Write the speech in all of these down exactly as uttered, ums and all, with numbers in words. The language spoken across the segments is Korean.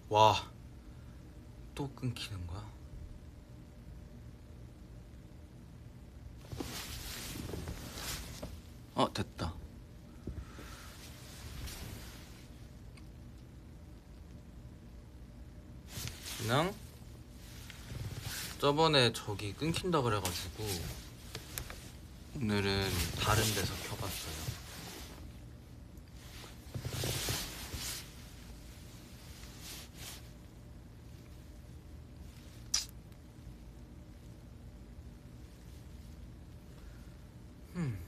와, 또 끊기는 거야? 어, 됐다. 그냥 저번에 저기 끊긴다 그래가지고 오늘은 다른 데서 켜봤어요. 음.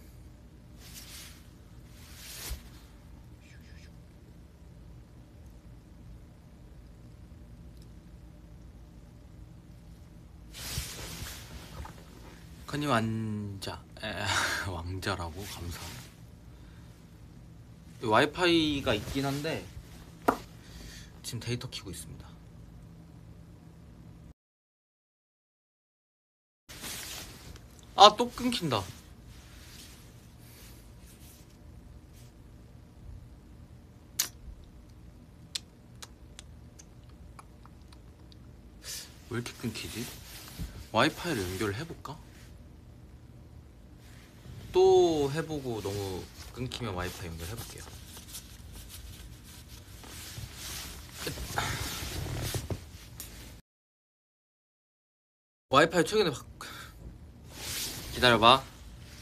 카니 왕자, 에, 왕자라고? 감사. 와이파이가 있긴 한데 지금 데이터 켜고 있습니다. 아, 또 끊긴다. 왜 이렇게 끊기지? 와이파이를 연결을 해볼까? 또 해보고 너무 끊기면 와이파이 연결해볼게요. 와이파이 최근에 바... 기다려봐.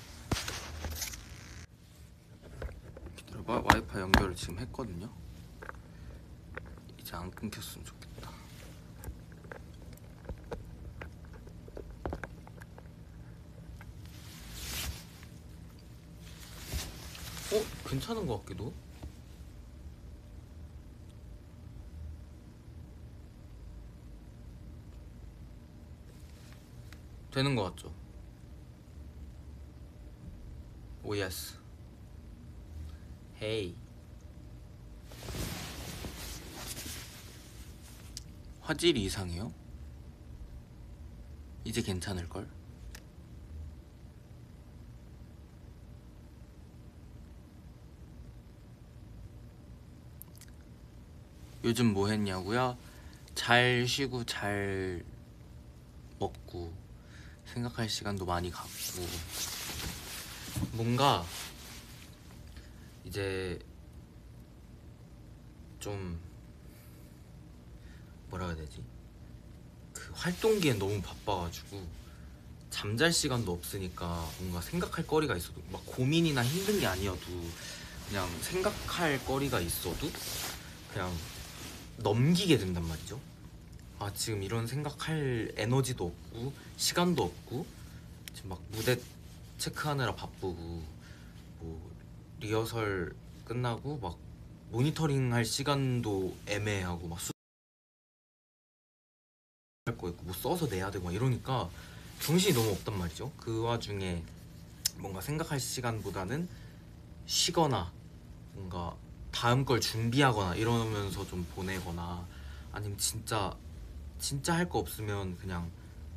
기다려봐. 와이파이 연결을 지금 했거든요. 이제 안 끊겼으면 좋겠다. 어? 괜찮은 것 같기도? 되는 것 같죠? 오 예스. 헤이. 화질이 이상해요? 이제 괜찮을걸? 요즘 뭐 했냐고요? 잘 쉬고 잘 먹고 생각할 시간도 많이 갖고 뭔가 이제 좀 뭐라 해야 되지? 그 활동기엔 너무 바빠가지고 잠잘 시간도 없으니까 뭔가 생각할 거리가 있어도 막 고민이나 힘든 게 아니어도 그냥 생각할 거리가 있어도 그냥 넘기게 된단 말이죠. 아, 지금 이런 생각할 에너지도 없고 시간도 없고 지금 막 무대 체크하느라 바쁘고 뭐 리허설 끝나고 막 모니터링 할 시간도 애매하고 막 수할 거 있고 뭐 써서 내야 되고 막 이러니까 정신이 너무 없단 말이죠. 그 와중에 뭔가 생각할 시간보다는 쉬거나 뭔가 다음 걸 준비하거나 이러면서 좀 보내거나 아니면 진짜 진짜 할 거 없으면 그냥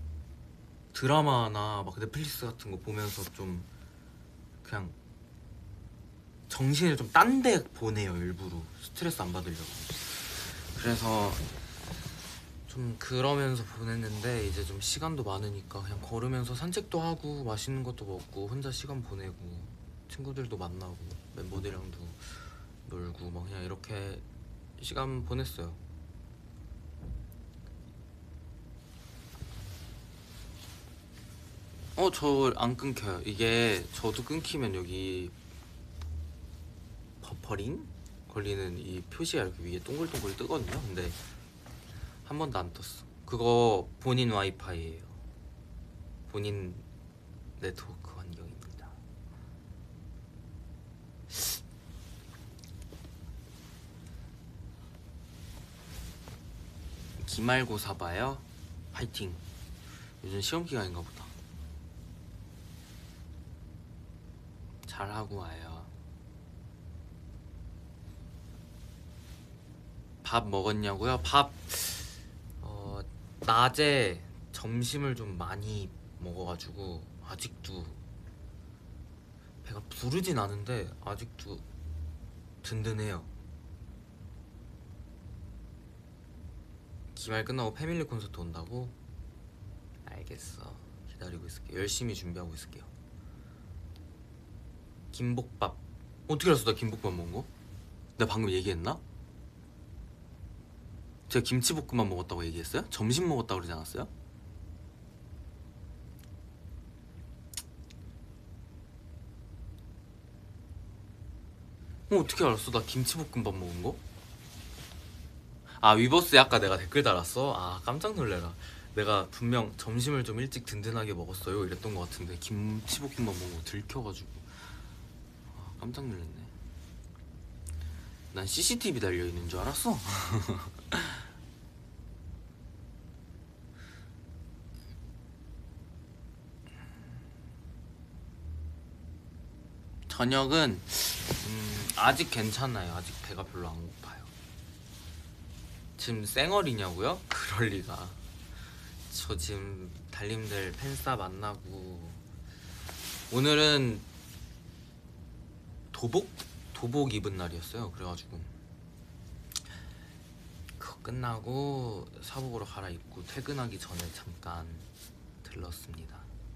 드라마나 막 넷플릭스 같은 거 보면서 좀 그냥 정신을 좀 딴 데 보내요. 일부러 스트레스 안 받으려고. 그래서 좀 그러면서 보냈는데 이제 좀 시간도 많으니까 그냥 걸으면서 산책도 하고 맛있는 것도 먹고 혼자 시간 보내고 친구들도 만나고 멤버들이랑도 놀고 막 그냥 이렇게 시간 보냈어요. 어, 저 안 끊겨요. 이게 저도 끊기면 여기 버퍼링 걸리는 이 표시가 이렇게 위에 동글동글 뜨거든요. 근데 한 번도 안 떴어. 그거 본인 와이파이예요. 본인 네트워크 환경입니다. 기말고사 봐요? 화이팅. 요즘 시험 기간인가 보다. 잘하고 와요. 밥 먹었냐고요? 밥 어, 낮에 점심을 좀 많이 먹어가지고 아직도 배가 부르진 않은데 아직도 든든해요. 기말 끝나고 패밀리 콘서트 온다고? 알겠어. 기다리고 있을게. 열심히 준비하고 있을게요. 김복밥. 어떻게 알았어 나 김복밥 먹은 거? 내가 방금 얘기했나? 제가 김치볶음밥 먹었다고 얘기했어요? 점심 먹었다고 그러지 않았어요? 어, 어떻게 알았어? 나 김치볶음밥 먹은 거? 아 위버스에 아까 내가 댓글 달았어? 아 깜짝 놀래라. 내가 분명 점심을 좀 일찍 든든하게 먹었어요 이랬던 것 같은데 김치볶음밥 먹은 거 들켜가지고 아, 깜짝 놀랐네. 난 씨씨티비 달려있는 줄 알았어. 저녁은 음, 아직 괜찮아요. 아직 배가 별로 안 고파요. 지금 쌩얼이냐고요? 그럴리가. 저 지금 달님들 팬싸 만나고 오늘은 도복? 도복 입은 날이었어요. 그래가지고 그거 끝나고 사복으로 갈아입고 퇴근하기 전에 잠깐 들렀습니다.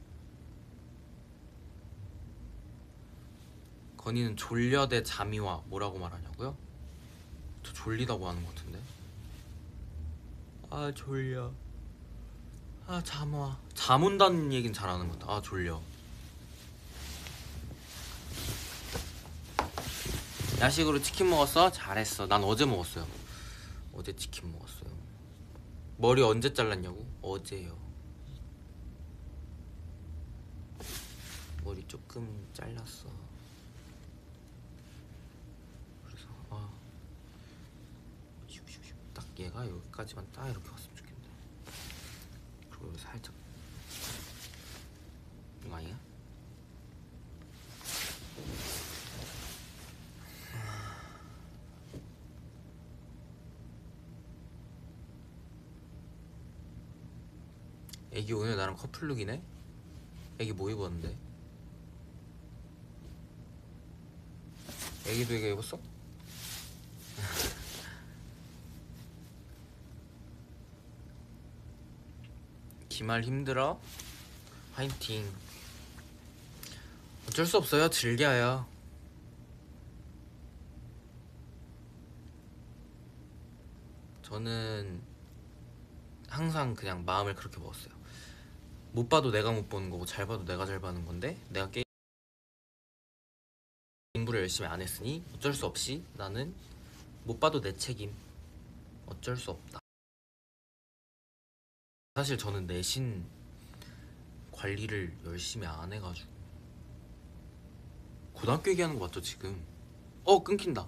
건이는 졸려 대 잠이 와 뭐라고 말하냐고요? 저 졸리다고 하는 것 같은데. 아 졸려. 아 잠 와. 잠 온다는 얘긴 잘하는 것 같아. 아 졸려. 야식으로 치킨 먹었어? 잘했어. 난 어제 먹었어요. 어제 치킨 먹었어요. 머리 언제 잘랐냐고? 어제요. 머리 조금 잘랐어. 그래서 아, 딱 얘가 여기까지만 딱 이렇게 왔으면 좋겠네. 그리고 여기 살짝 이거 아니야? 애기 오늘 나랑 커플룩이네? 애기 뭐 입었는데? 애기도 이거 입었어? 기말 힘들어? 화이팅. 어쩔 수 없어요. 즐겨요. 저는 항상 그냥 마음을 그렇게 먹었어요. 못 봐도 내가 못 보는 거고 잘 봐도 내가 잘 봐는 건데 내가 게임 공부를 열심히 안 했으니 어쩔 수 없이 나는 못 봐도 내 책임. 어쩔 수 없다. 사실 저는 내신 관리를 열심히 안 해가지고. 고등학교 얘기하는 거 맞죠 지금? 어 끊긴다.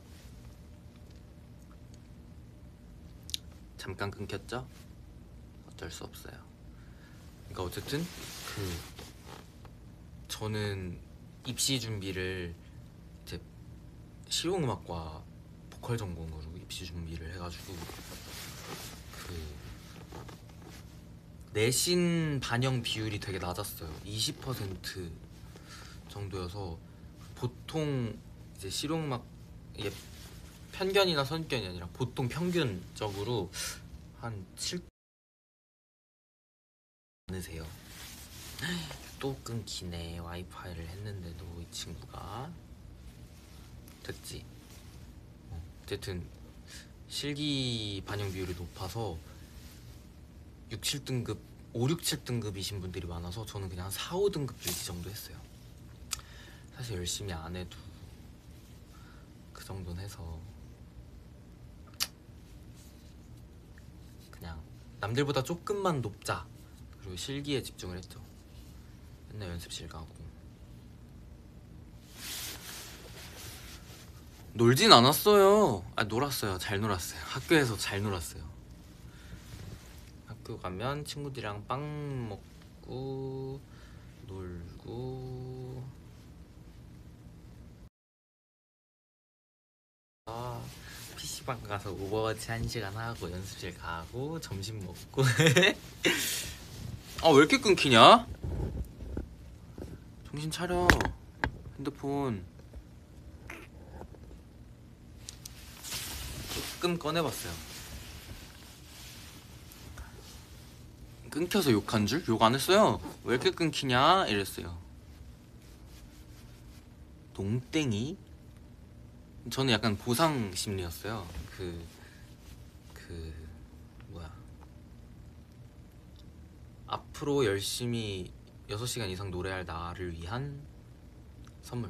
잠깐 끊겼죠? 어쩔 수 없어요. 그러니까 어쨌든 그 저는 입시 준비를 이제 실용음악과 보컬 전공으로 입시 준비를 해가지고 그 내신 반영 비율이 되게 낮았어요. 이십 퍼센트 정도여서 보통 이제 실용음악 이게 편견이나 선견이 아니라 보통 평균적으로 한 칠 않으세요. 또 끊기네. 와이파이를 했는데도 이 친구가. 됐지? 어, 어쨌든 실기 반영 비율이 높아서 육, 칠 등급, 오, 육, 칠 등급이신 분들이 많아서 저는 그냥 한 사, 오 등급 유지 정도 했어요. 사실 열심히 안 해도 그 정도는 해서 그냥 남들보다 조금만 높자. 그리고 실기에 집중을 했죠. 맨날 연습실 가고. 놀진 않았어요. 아 놀았어요. 잘 놀았어요. 학교에서 잘 놀았어요. 학교 가면 친구들이랑 빵 먹고 놀고 아, 피시방 가서 오버워치 한 시간 하고 연습실 가고 점심 먹고. 아 왜 이렇게 끊기냐? 정신 차려. 핸드폰 조금 꺼내봤어요. 끊겨서 욕한 줄? 욕 안 했어요. 왜 이렇게 끊기냐 이랬어요. 농땡이? 저는 약간 보상 심리였어요. 그, 그, 뭐야. 앞으로 열심히 여섯 시간 이상 노래할 나를 위한 선물.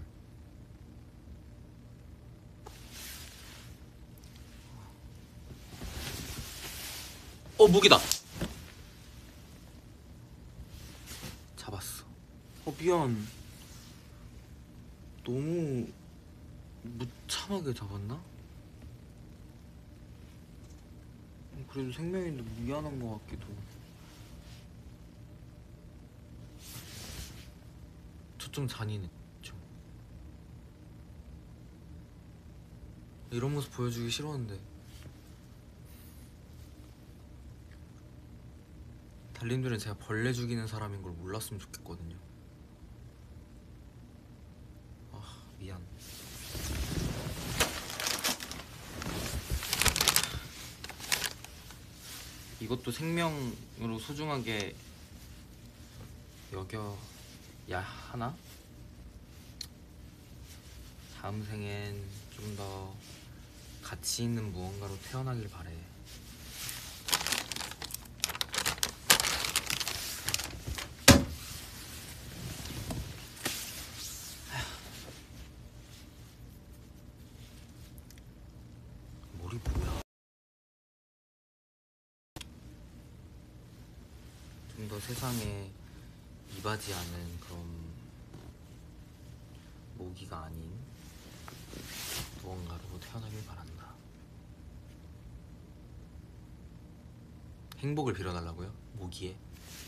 어, 무기다! 잡았어. 어, 미안. 너무 무참하게 잡았나? 그래도 생명인데 미안한 것 같기도. 저 좀 잔인했죠. 이런 모습 보여주기 싫었는데. 달님들은 제가 벌레 죽이는 사람인 걸 몰랐으면 좋겠거든요. 아, 미안. 이것도 생명으로 소중하게 여겨야 하나? 다음 생엔 좀 더 가치 있는 무언가로 태어나길 바래. 머리 뭐야? 좀 더 세상에 이바지 않은 그런 모기가 아닌 무언가로 태어나길 바란다. 행복을 빌어달라고요? 모기에?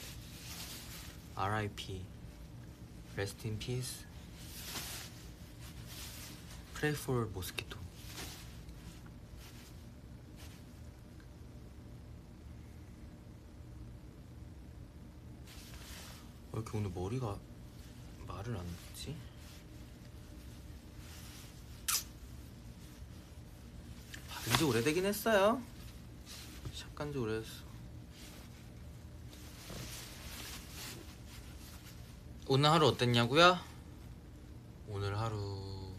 알 아이 피 Rest in peace. Pray for mosquito. 왜 이렇게 오늘 머리가 말을 안 듣지? 바른지 오래되긴 했어요. 샵 간지 오래됐어. 오늘 하루 어땠냐고요? 오늘 하루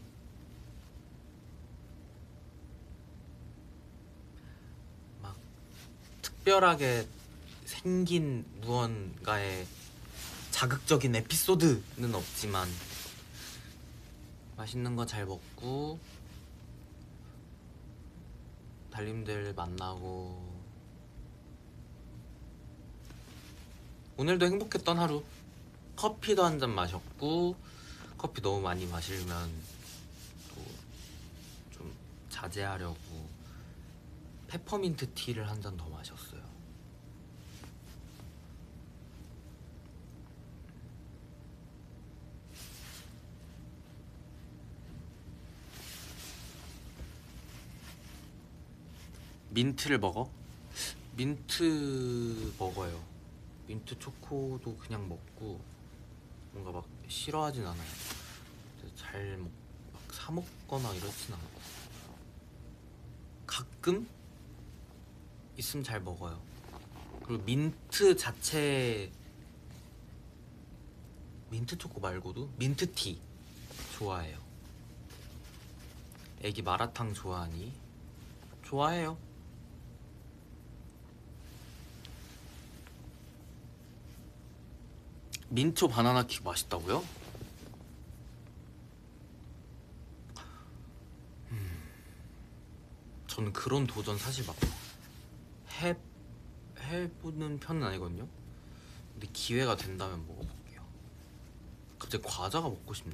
막 특별하게 생긴 무언가의 자극적인 에피소드는 없지만 맛있는 거 잘 먹고 달님들 만나고 오늘도 행복했던 하루. 커피도 한 잔 마셨고 커피 너무 많이 마시면 또 좀 자제하려고 페퍼민트 티를 한 잔 더 마셨어요. 민트를 먹어? 민트 먹어요. 민트 초코도 그냥 먹고 뭔가 막 싫어하진 않아요. 잘 막 사 먹거나 이렇진 않고 가끔 있으면 잘 먹어요. 그리고 민트 자체 민트 초코 말고도 민트티 좋아해요. 애기 마라탕 좋아하니? 좋아해요. 민초 바나나 킥 맛있다고요? 음, 저는 그런 도전 사실 막 해, 해보는 편은 아니거든요. 근데 기회가 된다면 먹어볼게요. 갑자기 과자가 먹고 싶네.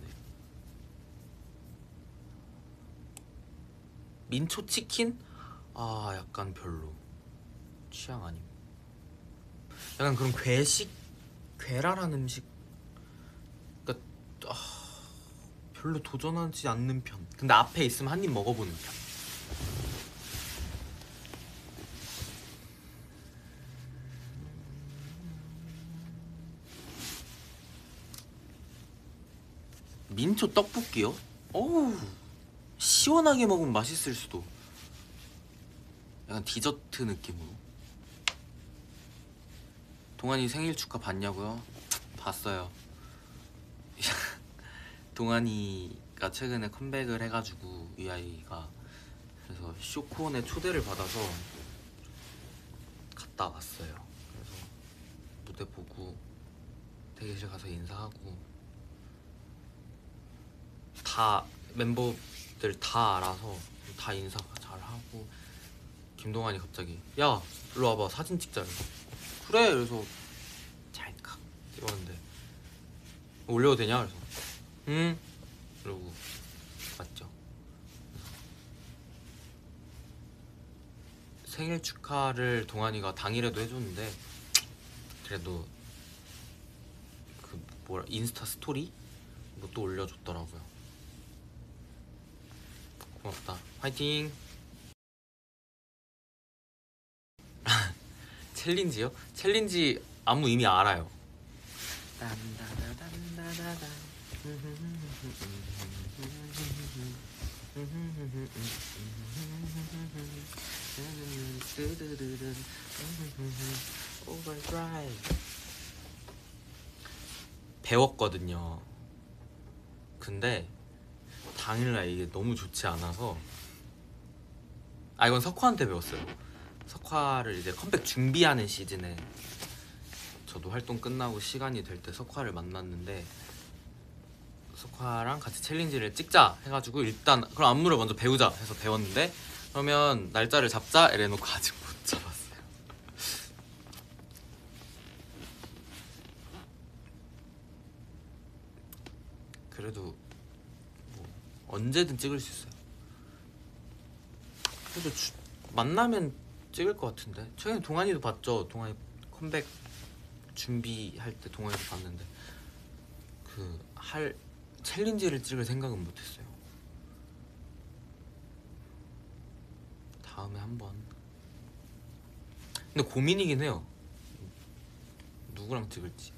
민초 치킨? 아, 약간 별로 취향 아님. 약간 그런 괴식, 괴랄한 음식, 그니까 아, 별로 도전하지 않는 편. 근데 앞에 있으면 한 입 먹어보는 편. 민초 떡볶이요? 어우, 시원하게 먹으면 맛있을 수도. 약간 디저트 느낌으로. 동환이 생일 축하 봤냐고요? 봤어요. 동환이가 최근에 컴백을 해가지고 위아이가 그래서 쇼콘의 초대를 받아서 갔다 왔어요. 그래서 무대 보고 대기실 가서 인사하고 다 멤버들 다 알아서 다 인사 잘하고 김동환이 갑자기 야 일로 와봐 사진 찍자 이러고 그래 그래서 찰칵 찍었는데 올려도 되냐 그래서 응 그러고 왔죠. 생일 축하를 동환이가 당일에도 해줬는데 그래도 그 뭐라 인스타 스토리 뭐 또 올려줬더라고요. 고맙다. 화이팅. 챌린지요? 챌린지 안무 이미 알아요. 배웠거든요. 근데 당일날 이게 너무 좋지 않아서 아 이건 석화한테 배웠어요. 석화를 이제 컴백 준비하는 시즌에 저도 활동 끝나고 시간이 될 때 석화를 만났는데 석화랑 같이 챌린지를 찍자 해가지고 일단 그럼 안무를 먼저 배우자 해서 배웠는데 그러면 날짜를 잡자 이래놓고 아직 못 잡았어요. 그래도 뭐 언제든 찍을 수 있어요. 그래도 주, 만나면 찍을 것 같은데 최근에 동환이도 봤죠? 동환이 컴백 준비할 때 동환이도 봤는데 그 할 챌린지를 찍을 생각은 못했어요. 다음에 한번. 근데 고민이긴 해요. 누구랑 찍을지.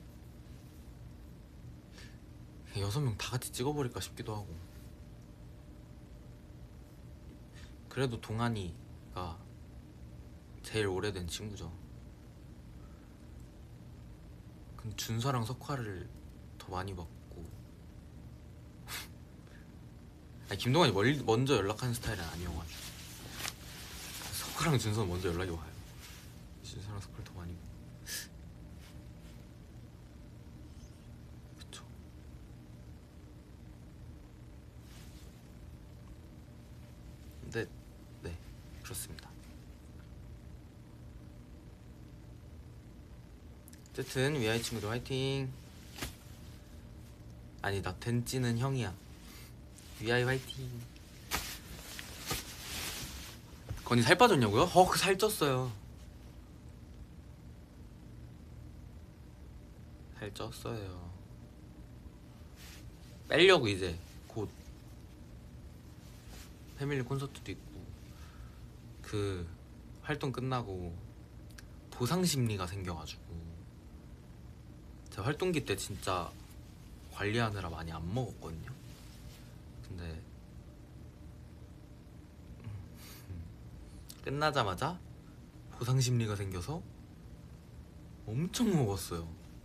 여섯 명 다 같이 찍어버릴까 싶기도 하고. 그래도 동환이가 제일 오래된 친구죠. 근데 준서랑 석화를 더 많이 봤고 아니, 김동환이 멀리, 먼저 연락하는 스타일은 아니어가지고 석화랑 준서는 먼저 연락이 와요. 준서랑 석화를 더 많이 보고. 그쵸. 근데 네 그렇습니다. 어쨌든 위아이 친구들 화이팅. 아니다 덴찌는 형이야. 위아이 화이팅. 건이 살 빠졌냐고요? 어, 그 살 쪘어요. 살 쪘어요. 빼려고 이제 곧 패밀리 콘서트도 있고 그 활동 끝나고 보상 심리가 생겨가지고 제가 활동기 때 진짜 관리하느라 많이 안 먹었거든요. 근데 끝나자마자 보상 심리가 생겨서 엄청 먹었어요.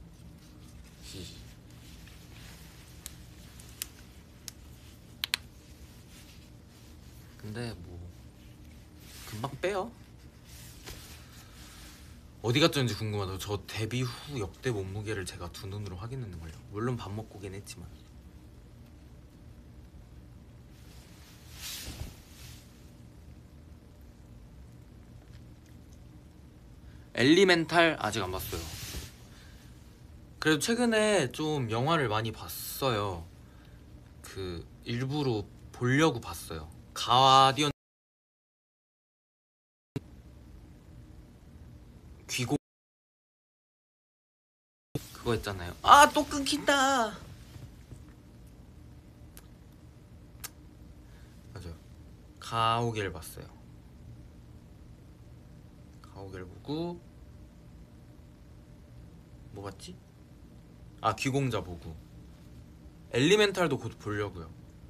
근데 뭐 금방 빼요. 어디 갔었는지 궁금하다. 저 데뷔 후 역대 몸무게를 제가 두 눈으로 확인했는걸요. 물론 밥 먹고 오긴 했지만. 엘리멘탈 아직 안 봤어요. 그래도 최근에 좀 영화를 많이 봤어요. 그 일부러 보려고 봤어요. 가디언 귀공 그거 있잖아요. 아 또 끊긴다. 맞아요. 가오갤 봤어요. 가오갤 보고 뭐 봤지? 아 귀공자 보고 엘리멘탈도 곧 보려고요.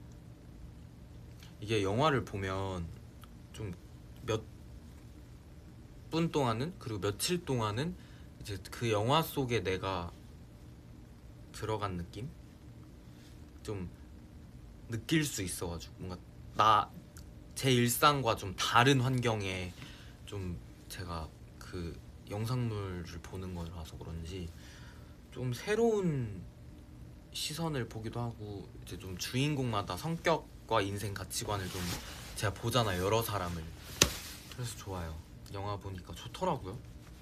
이게 영화를 보면 좀 몇 분 동안은 그리고 며칠 동안은 이제 그 영화 속에 내가 들어간 느낌? 좀 느낄 수 있어가지고 뭔가 나 제 일상과 좀 다른 환경에 좀 제가 그 영상물을 보는 거라서 그런지 좀 새로운 시선을 보기도 하고 이제 좀 주인공마다 성격과 인생 가치관을 좀 제가 보잖아요, 여러 사람을. 그래서 좋아요. 영화 보니까 좋더라고요.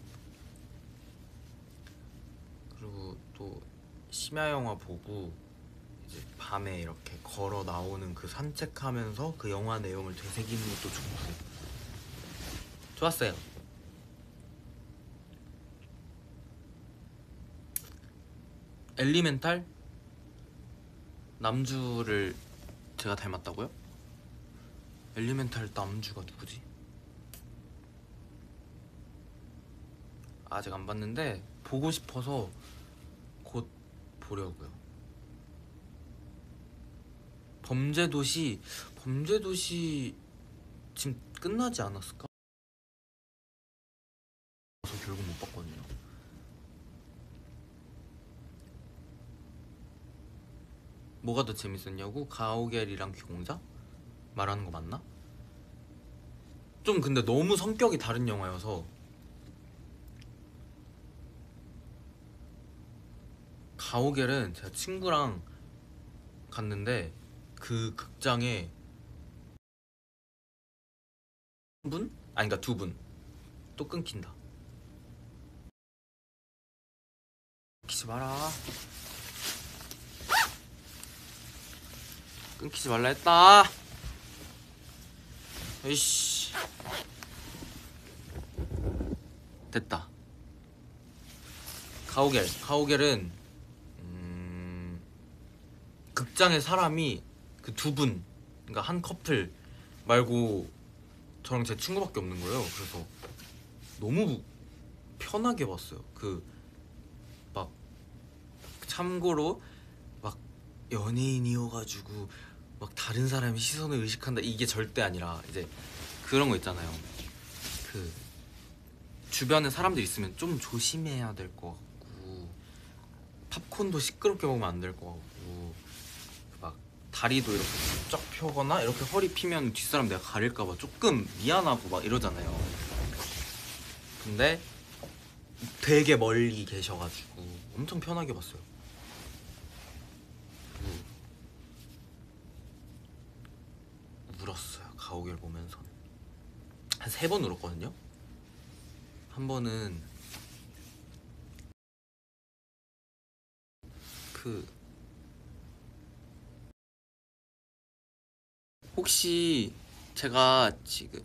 그리고 또 심야 영화 보고 이제 밤에 이렇게 걸어 나오는 그 산책하면서 그 영화 내용을 되새기는 것도 좋고 좋았어요. 엘리멘탈? 남주를 제가 닮았다고요? 엘리멘탈 남주가 누구지? 아직 안 봤는데 보고 싶어서 곧 보려고요. 범죄도시 범죄도시 지금 끝나지 않았을까? 그래서 결국 못 봤거든요. 뭐가 더 재밌었냐고? 가오갤이랑 귀공자? 말하는 거 맞나? 좀 근데 너무 성격이 다른 영화여서 가오갤은 제가 친구랑 갔는데 그 극장에 한 분? 아니 그니까 두 분. 또 끊긴다. 끊기지 마라. 끊기지 말라 했다. 에이씨. 됐다. 가오갤. 가오갤은 음... 극장에 사람이 그 두 분, 그러니까 한 커플 말고 저랑 제 친구밖에 없는 거예요. 그래서 너무 편하게 봤어요. 그 막 참고로 막 연예인이어가지고 막 다른 사람의 시선을 의식한다 이게 절대 아니라 이제 그런 거 있잖아요. 그 주변에 사람들 있으면 좀 조심해야 될 것 같고 팝콘도 시끄럽게 먹으면 안 될 것 같고 막 다리도 이렇게 쫙 펴거나 이렇게 허리 피면 뒷사람 내가 가릴까봐 조금 미안하고 막 이러잖아요. 근데 되게 멀리 계셔가지고 엄청 편하게 봤어요. 울었어요. 가오갤 보면서 한 세 번 울었거든요. 한 번은 그 혹시 제가 지금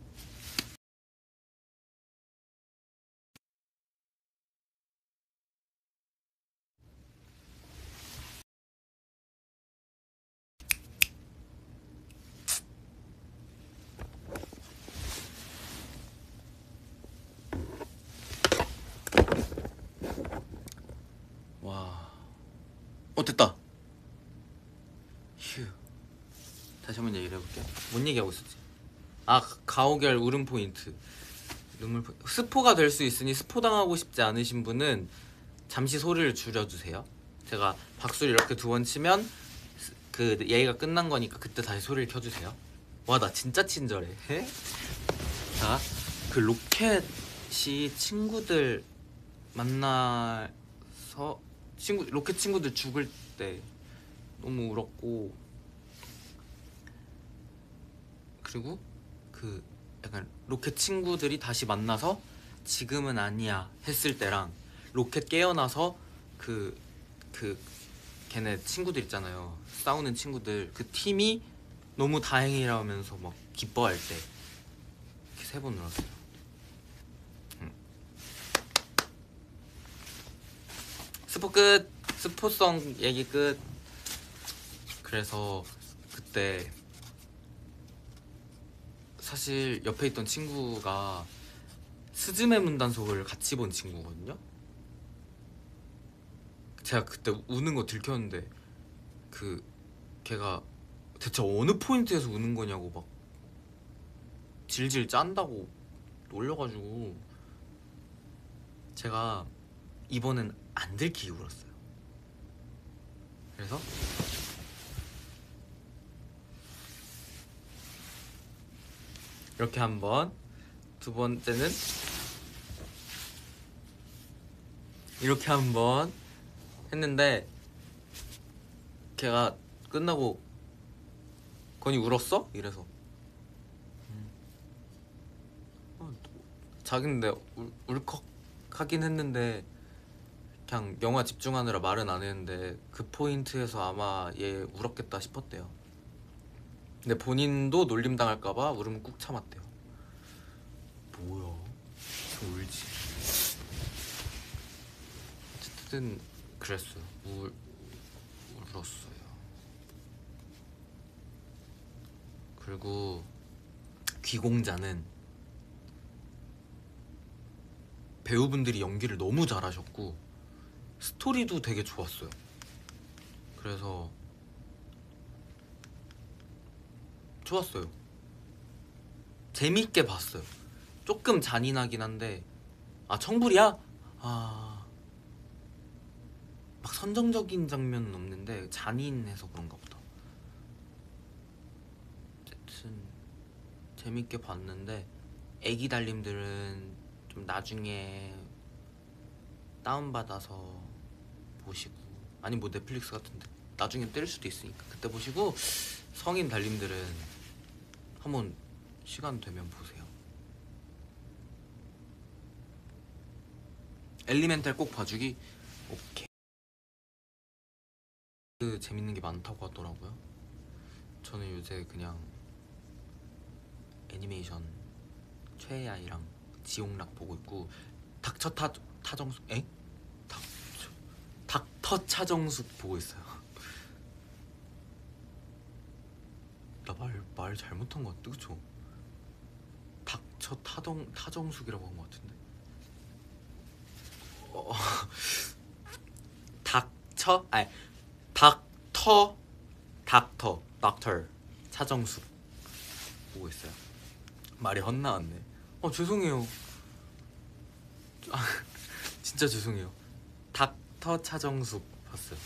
와, 어 됐다. 휴. 다시 한번 얘기를 해볼게요. 뭔 얘기하고 있었지? 아, 가오갤 울음 포인트. 눈물 포... 스포가 될 수 있으니 스포 당하고 싶지 않으신 분은 잠시 소리를 줄여주세요. 제가 박수를 이렇게 두 번 치면 그 얘기가 끝난 거니까 그때 다시 소리를 켜주세요. 와, 나 진짜 친절해. 자, 그 로켓이 친구들 만나서 친구 로켓 친구들 죽을 때 너무 울었고, 그리고 그 약간 로켓 친구들이 다시 만나서 지금은 아니야 했을 때랑 로켓 깨어나서 그 그 걔네 친구들 있잖아요, 싸우는 친구들, 그 팀이 너무 다행이라면서 막 기뻐할 때 이렇게 세 번 울었어요. 응. 스포 끝. 스포성 얘기 끝. 그래서 그때 사실 옆에 있던 친구가 스즈메 문단속을 같이 본 친구거든요. 제가 그때 우는 거 들켰는데 그 걔가 대체 어느 포인트에서 우는 거냐고 막 질질 짠다고 놀려가지고 제가 이번엔 안 들키고 울었어요. 그래서 이렇게 한 번, 두 번째는 이렇게 한 번 했는데 걔가 끝나고 건이 울었어? 이래서 음. 어, 자기인데 울, 울컥하긴 했는데 그냥 영화 집중하느라 말은 안 했는데 그 포인트에서 아마 얘 울었겠다 싶었대요. 근데 본인도 놀림당할까봐 울음을 꾹 참았대요. 뭐야? 저 울지. 어쨌든 그랬어요. 울, 울었어요. 그리고 귀공자는 배우분들이 연기를 너무 잘하셨고 스토리도 되게 좋았어요. 그래서 좋았어요. 재밌게 봤어요. 조금 잔인하긴 한데 아 청불이야? 아... 막 선정적인 장면은 없는데 잔인해서 그런가 보다. 어쨌든 재밌게 봤는데 애기 달님들은 좀 나중에 다운받아서 보시고 아니 뭐 넷플릭스 같은데 나중에 뜰 수도 있으니까 그때 보시고 성인 달님들은 한번 시간 되면 보세요. 엘리멘탈 꼭 봐주기. 오케이. 그 재밌는 게 많다고 하더라고요. 저는 요새 그냥 애니메이션 최애아이랑 지옥락 보고 있고 닥터 타 타정숙 에? 닥터 닥터 차정숙 보고 있어요. 나 말 말 잘못한 것 같아, 그쵸? 닥터 타정 타정숙이라고 한 것 같은데. 어, 닥터 아니 닥터 닥터 닥터 차정숙 보고 있어요. 말이 헛나왔네. 어 죄송해요. 아, 진짜 죄송해요. 닥터 차정숙 봤어요.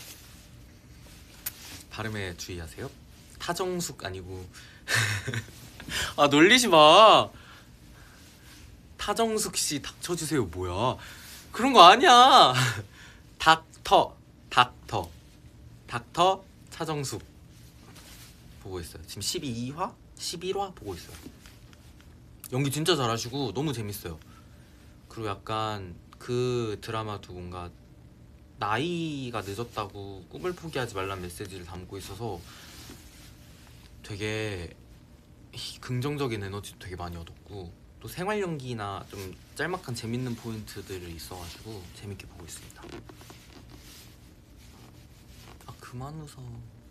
발음에 주의하세요. 타정숙 아니고 아 놀리지 마. 타정숙 씨 닥쳐주세요. 뭐야 그런 거 아니야. 닥터 닥터 닥터 차정숙 보고 있어요. 지금 십이 화? 십일 화 보고 있어요. 연기 진짜 잘하시고 너무 재밌어요. 그리고 약간 그 드라마도 뭔가 나이가 늦었다고 꿈을 포기하지 말라는 메시지를 담고 있어서 되게 긍정적인 에너지도 되게 많이 얻었고 또 생활 연기나 좀 짤막한 재밌는 포인트들이 있어가지고 재밌게 보고 있습니다. 아 그만 웃어.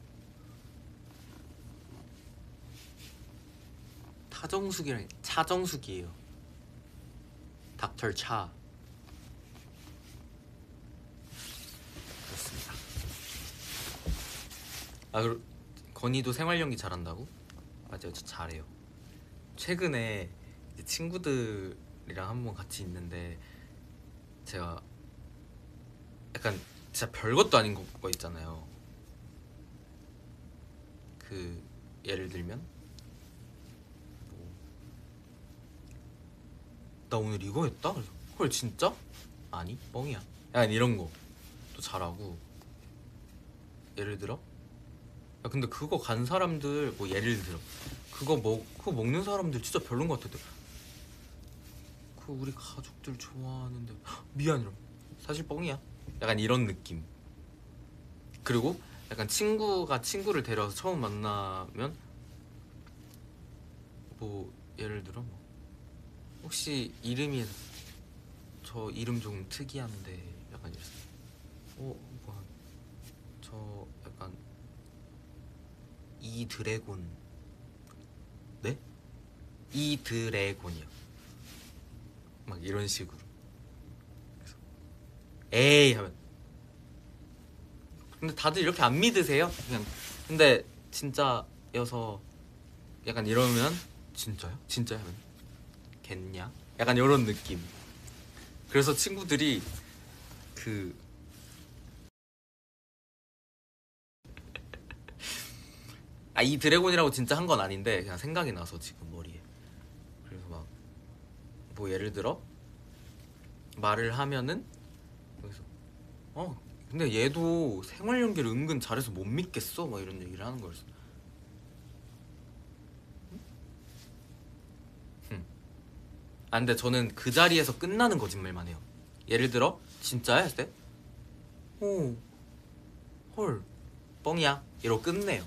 타정숙이랑 차정숙이에요. 닥터 차. 그렇습니다. 아 그리고 건이도 생활 연기 잘한다고? 맞아요, 저 잘해요. 최근에 이제 친구들이랑 한번 같이 있는데 제가 약간 진짜 별것도 아닌 거 있잖아요. 그 예를 들면 뭐, 나 오늘 이거 했다? 그래서 헐 진짜? 아니 뻥이야. 약간 이런 거 또 잘하고. 예를 들어 야 근데 그거 간 사람들 뭐 예를 들어 그거 먹 그거 먹는 사람들 진짜 별론 것 같아. 그 우리 가족들 좋아하는데 미안해요. 사실 뻥이야. 약간 이런 느낌. 그리고 약간 친구가 친구를 데려와서 처음 만나면 뭐 예를 들어 뭐 혹시 이름이 저 이름 좀 특이한데 약간 이랬어. 어 뭐야 저 약간 이 드래곤. 네? 이 드래곤이요. 막 이런 식으로. 그래서 에이 하면 근데 다들 이렇게 안 믿으세요? 그냥 근데 진짜여서 약간 이러면 진짜요? 진짜요? 하면 겠냐? 약간 이런 느낌. 그래서 친구들이 그 아, 이 드래곤이라고 진짜 한 건 아닌데 그냥 생각이 나서 지금 머리에. 그래서 막 뭐 예를 들어 말을 하면은 여기서 어 근데 얘도 생활 연기를 은근 잘해서 못 믿겠어 막 이런 얘기를 하는 거였어. 응. 아 근데 저는 그 자리에서 끝나는 거짓말만 해요. 예를 들어 진짜야 했을 때 오 헐 뻥이야 이러고 끝내요.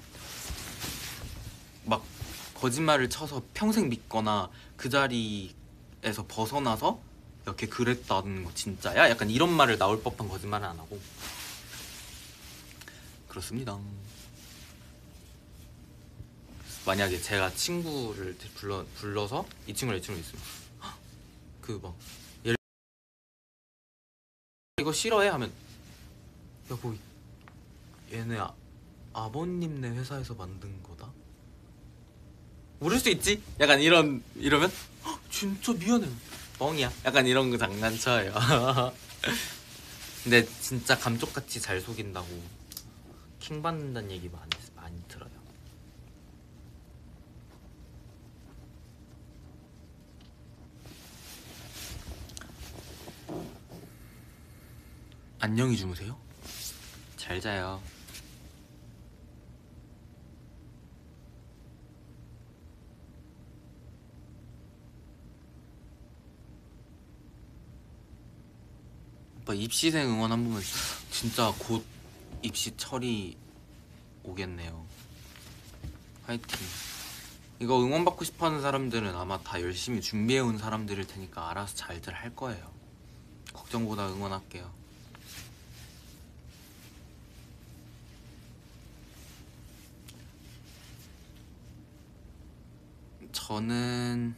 막 거짓말을 쳐서 평생 믿거나 그 자리에서 벗어나서 이렇게 그랬다는 거 진짜야? 약간 이런 말을 나올 법한 거짓말은 안 하고 그렇습니다. 만약에 제가 친구를 불러, 불러서 이 친구랑 이 친구가 있으면 그 막 얘를 이거 싫어해? 하면 야뭐 얘네 아, 아버님네 회사에서 만든 거다? 모를 수 있지? 약간 이런 이러면 헉, 진짜 미안해 뻥이야 약간 이런 거 장난쳐요. 근데 진짜 감쪽같이 잘 속인다고 킹 받는다는 얘기 많이, 많이 들어요. 안녕히 주무세요? 잘 자요. 오빠 입시생 응원 한 번만. 진짜 곧 입시 철이 오겠네요. 화이팅. 이거 응원받고 싶어하는 사람들은 아마 다 열심히 준비해온 사람들일 테니까 알아서 잘들 할 거예요. 걱정보다 응원할게요. 저는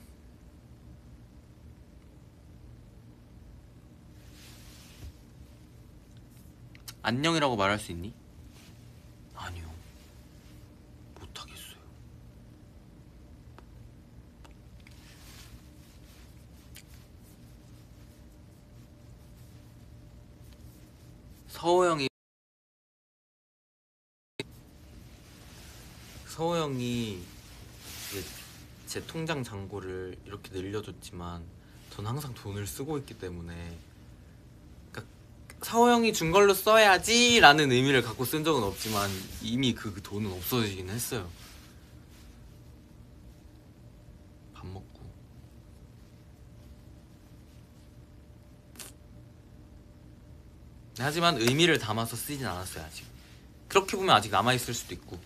안녕이라고 말할 수 있니? 아니요. 못하겠어요. 서호 형이 서호 형이 이제 제 통장 잔고를 이렇게 늘려줬지만 전 항상 돈을 쓰고 있기 때문에 그러니까 서호 형이 준 걸로 써야지 라는 의미를 갖고 쓴 적은 없지만 이미 그, 그 돈은 없어지긴 했어요. 밥 먹고 하지만 의미를 담아서 쓰진 않았어요 아직. 그렇게 보면 아직 남아있을 수도 있고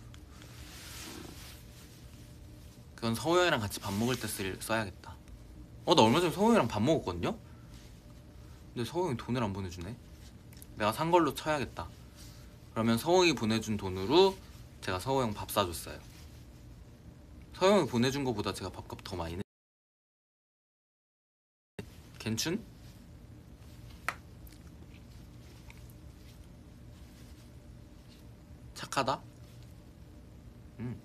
그건 서호 형이랑 같이 밥 먹을 때 쓸, 써야겠다. 어, 나 얼마 전에 서호 형이랑 밥 먹었거든요? 근데 서호 형이 돈을 안 보내주네. 내가 산 걸로 쳐야겠다. 그러면 서호 형이 보내준 돈으로 제가 서호 형 밥 사줬어요. 서호 형이 보내준 거보다 제가 밥값 더 많이 내. 괜춘? 착하다? 응.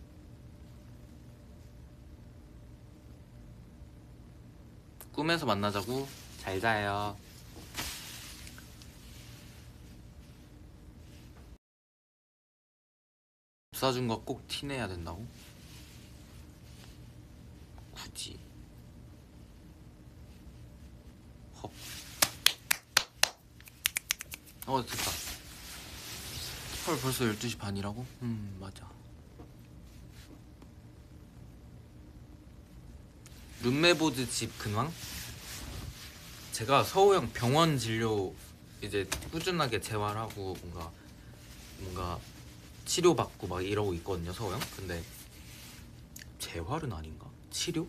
꿈에서 만나자고. 잘 자요. 밥 사준 거 꼭 티내야 된다고? 굳이. 헉. 어, 됐다. 헐, 벌써 열두 시 반이라고? 음, 맞아. 룸메보드 집 근황? 제가 서호 형 병원 진료 이제 꾸준하게 재활하고 뭔가 뭔가 치료받고 막 이러고 있거든요 서호 형. 근데 재활은 아닌가? 치료?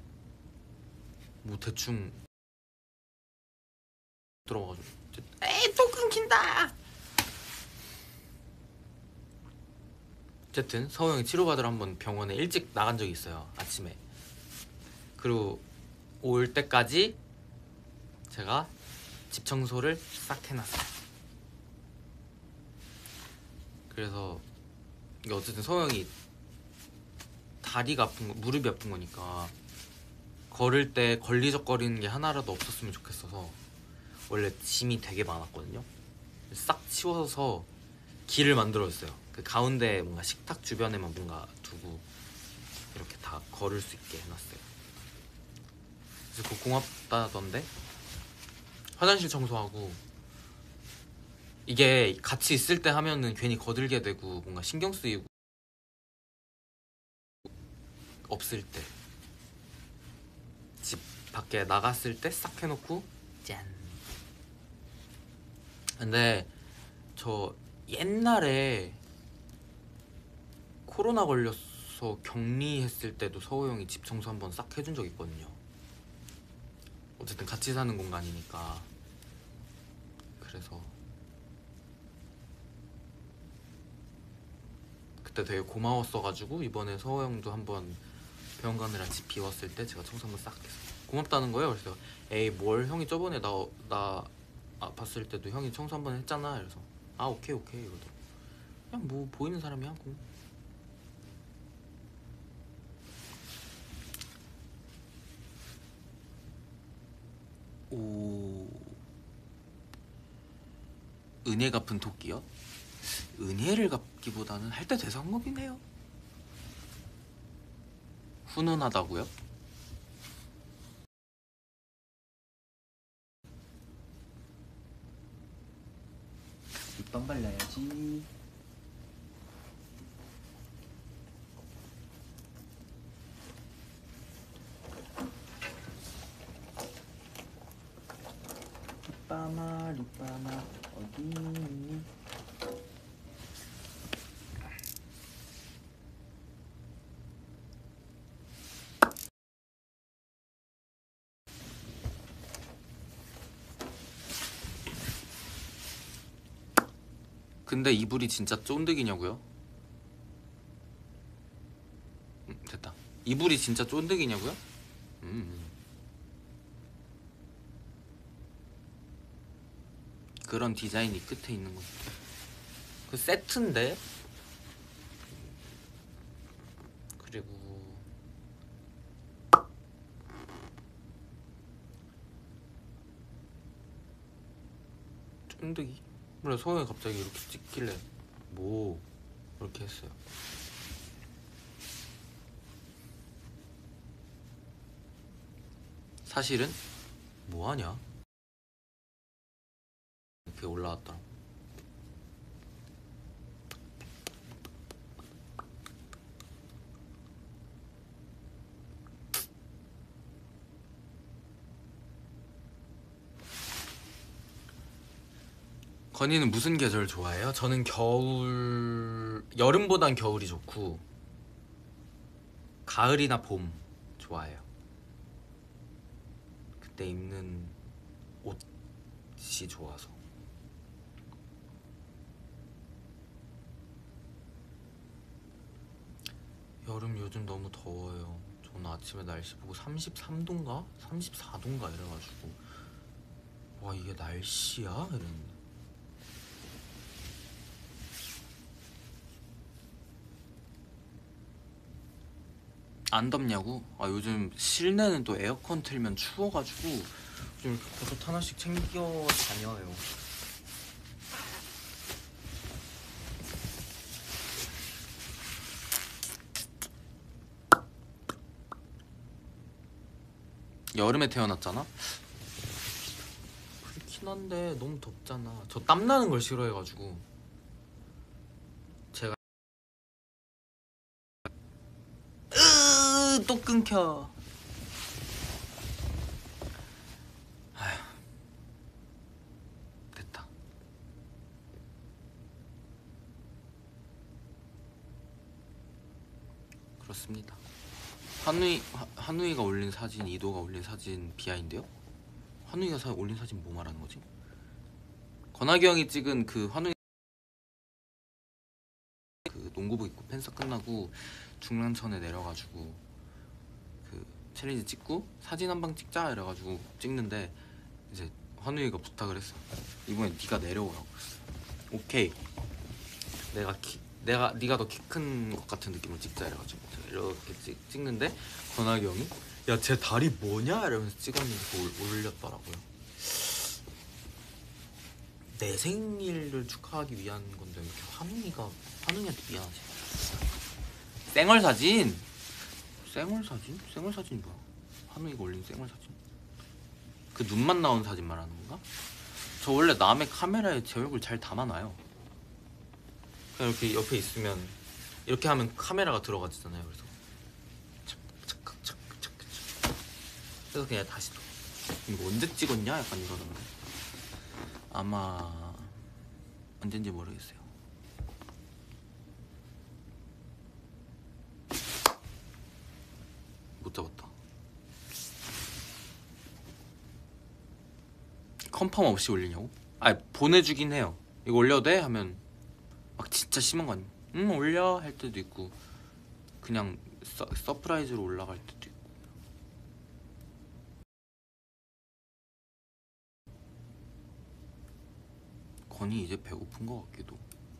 뭐 대충 들어가가지고 에이 또 끊긴다. 어쨌든 서호 형이 치료받으러 한번 병원에 일찍 나간 적이 있어요 아침에. 그리고 올 때까지 제가 집 청소를 싹 해놨어요. 그래서 이게 어쨌든 서호 형이 다리가 아픈 거, 무릎이 아픈 거니까 걸을 때 걸리적거리는 게 하나라도 없었으면 좋겠어서 원래 짐이 되게 많았거든요. 싹 치워서 길을 만들어줬어요. 그 가운데 뭔가 식탁 주변에만 뭔가 두고 이렇게 다 걸을 수 있게 해놨어요. 그래서 그거 고맙다던데. 화장실 청소하고 이게 같이 있을 때 하면은 괜히 거들게 되고 뭔가 신경 쓰이고, 없을 때 집 밖에 나갔을 때 싹 해놓고 짠. 근데 저 옛날에 코로나 걸려서 격리했을 때도 서호 형이 집 청소 한번 싹 해준 적 있거든요. 어쨌든 같이 사는 공간이니까. 그래서 그때 되게 고마웠어가지고 이번에 서호 형도 한번 병원 가느라 집 비웠을 때 제가 청소 한번 싹 해서 고맙다는 거예요. 그래서 에이 뭘, 형이 저번에 나, 나 아팠을 때도 형이 청소 한번 했잖아. 그래서 아 오케이 오케이 이러더라고. 그냥 뭐 보이는 사람이 하고. 오, 은혜 갚은 토끼요? 은혜를 갚기보다는 할 때 돼서 한 거긴 해요. 훈훈하다고요? 립밤 발라야지. 립밤아 립밤아 어디 있니? 근데 이불이 진짜 쫀득이냐고요? 음, 됐다. 이불이 진짜 쫀득이냐고요? 음. 그런 디자인이 끝에 있는 거. 그 세트인데. 그리고 쫀득이? 몰라, 소영이 갑자기 이렇게 찍길래 뭐 이렇게 했어요. 사실은 뭐하냐? 이렇게 올라왔더라고. 건이는 무슨 계절 좋아해요? 저는 겨울, 여름보단 겨울이 좋고 가을이나 봄 좋아해요. 그때 입는 옷이 좋아서. 여름 요즘 너무 더워요. 저는 아침에 날씨 보고 삼십삼 도인가? 삼십사 도인가 이래가지고 와 이게 날씨야? 이랬는데 안 덥냐고? 아 요즘 실내는 또 에어컨 틀면 추워가지고 좀 이렇게 버섯 하나씩 챙겨 다녀요. 여름에 태어났잖아? 그렇긴 한데 너무 덥잖아. 저 땀나는 걸 싫어해가지고. 제가 으, 또 끊겨. 아휴, 됐다. 그렇습니다. 한우이, 한우이가 올린 사진, 이도가 올린 사진 비하인데요? 한우이가 사, 올린 사진 뭐 말하는 거지? 건하기 형이 찍은 그 한우이 그 농구복 입고 팬싸 끝나고 중랑천에 내려가지고 그 챌린지 찍고 사진 한 방 찍자 이래가지고 찍는데 이제 한우이가 부탁을 했어. 이번엔 네가 내려오라고 했어. 오케이. 내가 키 내가 네가 더 키 큰 것 같은 느낌으로 찍자 이래가지고 이렇게 찍, 찍는데 건하기 형이 야 쟤 다리 뭐냐 이러면서 찍었는데 그걸 올렸더라고요. 내 생일을 축하하기 위한 건데 왜 이렇게 환웅이가 환웅이한테 미안하지? 쌩얼 사진? 쌩얼 사진? 쌩얼 사진이 뭐야? 환웅이가 올린 쌩얼 사진? 그 눈만 나온 사진 말하는 건가? 저 원래 남의 카메라에 제 얼굴 잘 담아놔요. 그냥 이렇게 옆에 있으면 이렇게 하면 카메라가 들어가잖아요. 그래서 착착 착착 착착 그래서 그냥 다시 또 이거 언제 찍었냐? 약간 이러던데. 아마 언젠지 모르겠어요. 못 잡았다. 컨펌 없이 올리냐고? 아니 보내주긴 해요. 이거 올려도 돼? 하면 막 진짜 심한 거 아니야? 응 올려 할 때도 있고 그냥 서, 서프라이즈로 올라갈 때도 있고. 건이 이제 배고픈 거 같기도.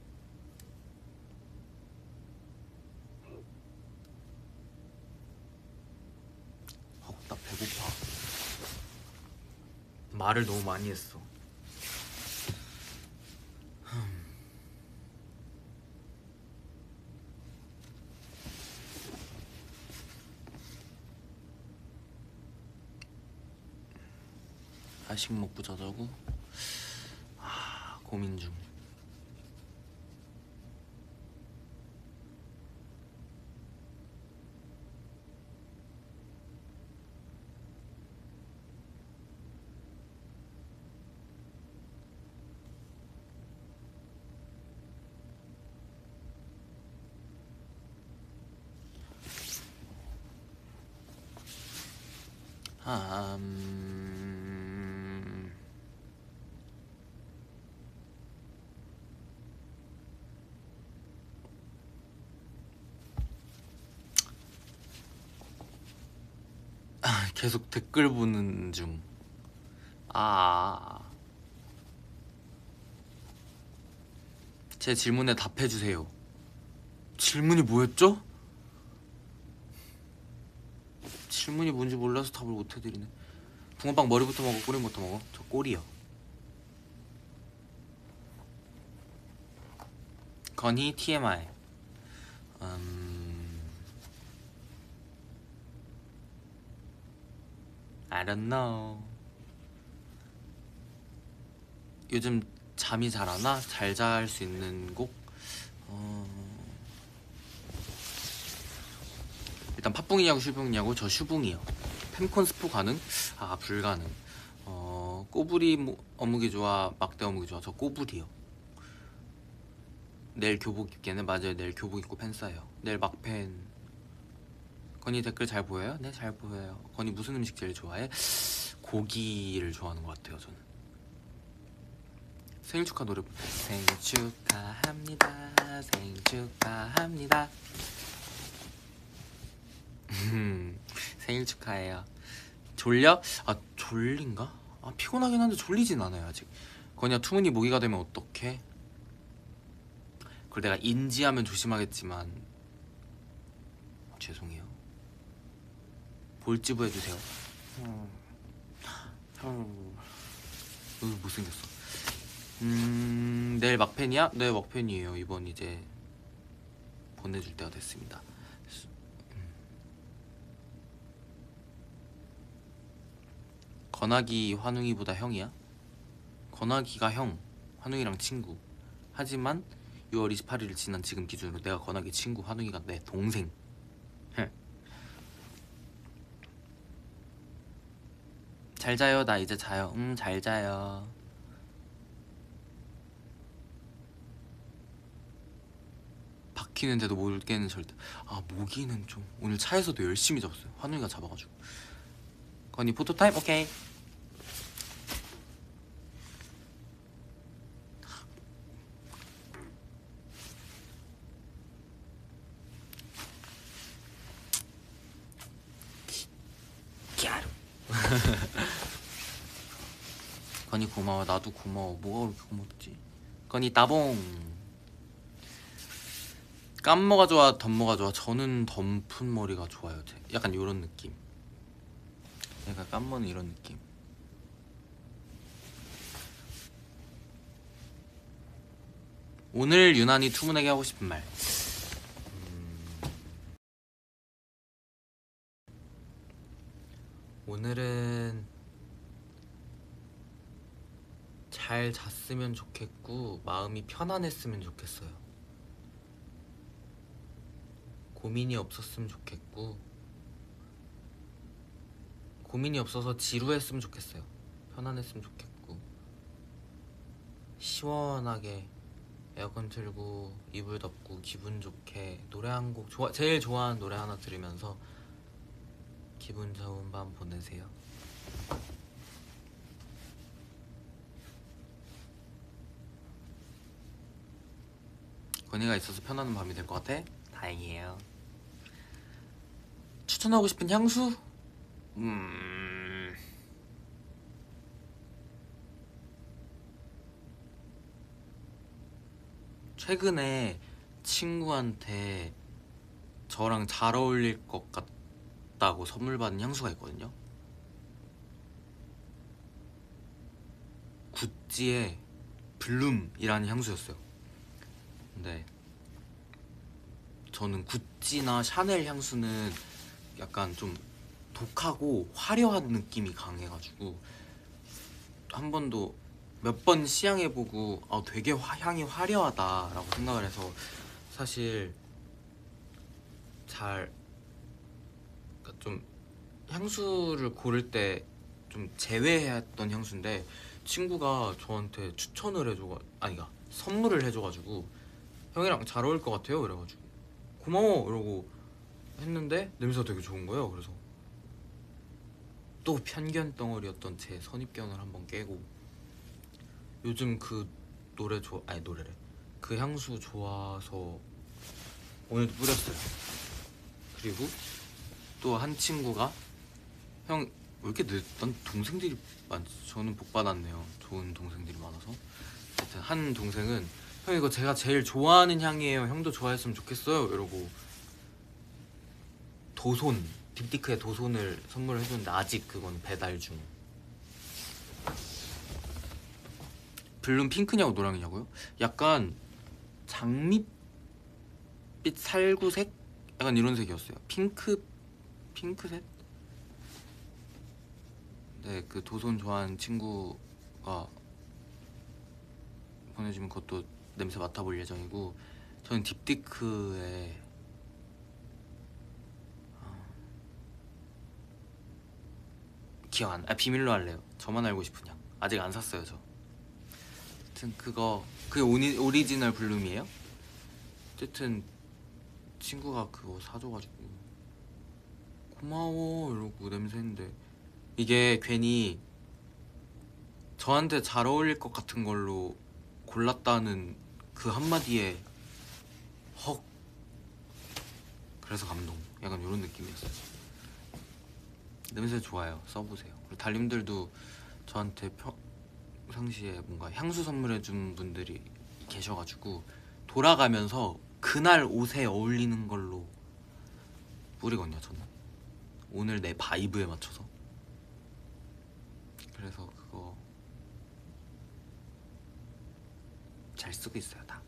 어, 나 배고파. 말을 너무 많이 했어. 야식 먹고 자자고? 아 고민 중. 아, 음... 아, 계속 댓글 보는 중. 아, 제 질문에 답해주세요. 질문이 뭐였죠? 질문이 뭔지 몰라서 답을 못 해드리네. 붕어빵 머리부터 먹어 꼬리부터 먹어? 저 꼬리요. 건희 티엠아이. 음... I don't know. 요즘 잠이 잘 안 와? 잘 잘 수 있는 곡? 어... 일단 팥붕이냐고 슈붕이냐고? 저 슈붕이요. 펜콘 스포 가능? 아 불가능. 어... 꼬부리 어묵이 좋아? 막대 어묵이 좋아? 저 꼬부리요. 내일 교복 입겠네? 맞아요. 내일 교복 입고 팬싸요. 내일 막팬. 건이 댓글 잘 보여요? 네 잘 보여요. 건이 무슨 음식 제일 좋아해? 고기를 좋아하는 것 같아요 저는. 생일 축하 노래. 생일 축하합니다. 생일 축하합니다. 생일 축하해요. 졸려? 아 졸린가? 아 피곤하긴 한데 졸리진 않아요 아직. 건이야 투문이 모기가 되면 어떡해? 그걸 내가 인지하면 조심하겠지만 죄송해요. 볼지부 해주세요. 음, 못생겼어. 음, 내일 막팬이야? 네 막팬이에요. 이번 이제 보내줄 때가 됐습니다. 음. 건아기 환웅이보다 형이야? 건아기가 형, 환웅이랑 친구. 하지만 유월 이십팔일 지난 지금 기준으로 내가 건아기 친구, 환웅이가 내 동생. 잘 자요. 나 이제 자요. 응, 잘 자요. 박히는데도 모기는 절대. 아 모기는 좀 오늘 차에서도 열심히 잡았어요. 환웅이가 잡아가지고. 건이 포토타임? 오케이. 기아루. 건이 고마워. 나도 고마워. 뭐가 그렇게 고맙지? 건이 따봉. 깐머가 좋아 덤머가 좋아? 저는 덤픈 머리가 좋아요. 약간 요런 느낌. 약간 깐머는 이런 느낌. 오늘 유난히 투문에게 하고 싶은 말. 오늘은 잘 잤으면 좋겠고 마음이 편안했으면 좋겠어요. 고민이 없었으면 좋겠고 고민이 없어서 지루했으면 좋겠어요. 편안했으면 좋겠고 시원하게 에어컨 틀고 이불 덮고 기분 좋게 노래 한 곡 좋아, 제일 좋아하는 노래 하나 들으면서 기분 좋은 밤 보내세요. 건이가 있어서 편안한 밤이 될 것 같아? 다행이에요. 추천하고 싶은 향수? 음... 최근에 친구한테 저랑 잘 어울릴 것 같다고 선물 받은 향수가 있거든요. 구찌의 블룸이라는 향수였어요. 근데 저는 구찌나 샤넬 향수는 약간 좀 독하고 화려한 느낌이 강해가지고 한 번도 몇 번 시향해보고 아, 되게 화, 향이 화려하다라고 생각을 해서 사실 잘 그러니까 좀 향수를 고를 때 좀 제외했던 향수인데 친구가 저한테 추천을 해줘 아니 그러니까 선물을 해줘가지고 형이랑 잘 어울릴 것 같아요 이래가지고 고마워 이러고 했는데 냄새가 되게 좋은 거예요. 그래서 또 편견 덩어리였던 제 선입견을 한번 깨고 요즘 그 노래 좋아 아니 노래래 그 향수 좋아서 오늘도 뿌렸어요. 그리고 또 한 친구가 형 왜 이렇게 늦? 난 동생들이 많지. 저는 복 받았네요. 좋은 동생들이 많아서. 하여튼 한 동생은 형 이거 제가 제일 좋아하는 향이에요. 형도 좋아했으면 좋겠어요. 이러고 도손 딥티크의 도손을 선물을 해줬는데 아직 그건 배달 중. 블룸 핑크냐고 노랑이냐고요? 약간 장밋빛 살구색? 약간 이런 색이었어요. 핑크 핑크색? 네, 그 도손 좋아하는 친구가 보내주면 그것도 냄새 맡아볼 예정이고 저는 딥티크의 어... 기억 안.. 아 비밀로 할래요. 저만 알고 싶은 향. 아직 안 샀어요 저. 하여튼 그거 그게 오니, 오리지널 블룸이에요? 어쨌든 친구가 그거 사줘가지고 고마워 이러고 냄새인데 이게 괜히 저한테 잘 어울릴 것 같은 걸로 골랐다는 그 한마디에 헉 그래서 감동 약간 이런 느낌이었어요. 냄새 좋아요. 써보세요. 그리고 달님들도 저한테 평상시에 뭔가 향수 선물해준 분들이 계셔가지고 돌아가면서 그날 옷에 어울리는 걸로 뿌리거든요. 저는 오늘 내 바이브에 맞춰서. 그래서 그거 잘 쓰고 있어요 다.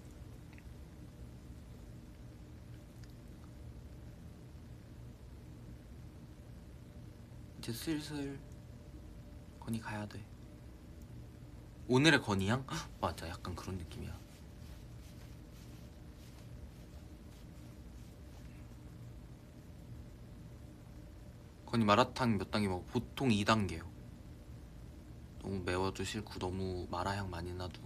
이제 슬슬 건이 가야 돼. 오늘의 건이양? 맞아 약간 그런 느낌이야. 건이 마라탕 몇 단계 먹어? 보통 이 단계요. 너무 매워도 싫고 너무 마라향 많이 나도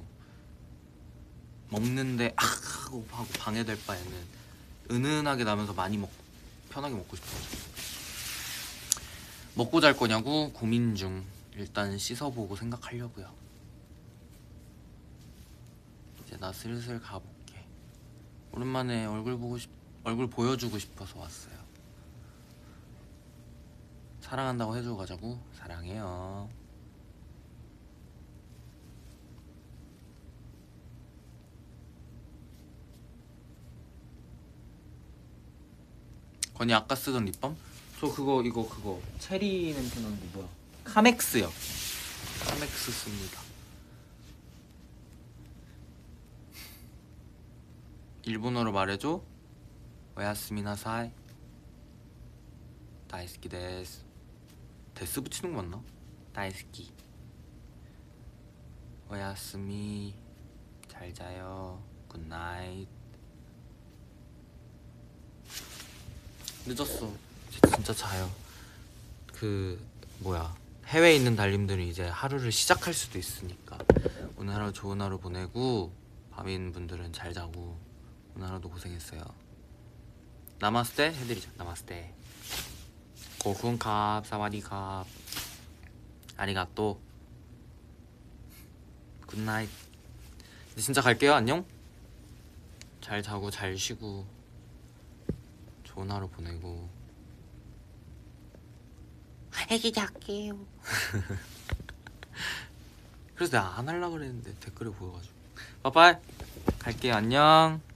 먹는데 아 하고 하고 방해될 바에는 은은하게 나면서 많이 먹고 편하게 먹고 싶어요. 먹고 잘 거냐고 고민 중. 일단 씻어보고 생각하려고요. 이제 나 슬슬 가볼게. 오랜만에 얼굴 보고 싶 얼굴 보여주고 싶어서 왔어요. 사랑한다고 해주고 가자고. 사랑해요. 건이 아까 쓰던 립밤? 저 그거 이거 그거 체리 냄새 나는 거 뭐야? 카맥스요. 카맥스 씁니다. 일본어로 말해줘. 오야스미나사이. 다이스키 데스. 데스 붙이는 거 맞나? 다이스키. 오야스미. 잘 자요. 굿나잇. 늦었어. 진짜 자요. 그 뭐야, 해외에 있는 달님들은 이제 하루를 시작할 수도 있으니까 오늘 하루 좋은 하루 보내고, 밤인 분들은 잘 자고. 오늘 하루도 고생했어요. 나마스테 해드리자. 나마스테. 고훈캅 사와디캅 아리가또. 굿나잇. 이제 진짜 갈게요. 안녕. 잘 자고 잘 쉬고 좋은 하루 보내고. 애기 잘게요. 그래서 내가 안 하려고 그랬는데 댓글을 보여가지고. 빠빠이. 갈게요. 안녕.